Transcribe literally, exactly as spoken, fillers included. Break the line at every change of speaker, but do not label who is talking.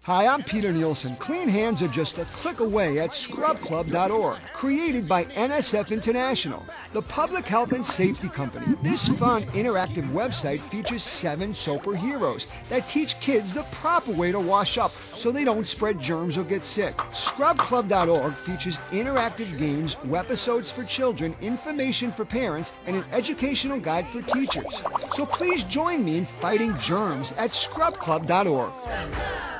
Hi, I'm Peter Nielsen. Clean hands are just a click away at scrub club dot org. Created by N S F International, the public health and safety company. This fun, interactive website features seven superheroes that teach kids the proper way to wash up so they don't spread germs or get sick. scrub club dot org features interactive games, webisodes for children, information for parents, and an educational guide for teachers. So please join me in fighting germs at scrub club dot org.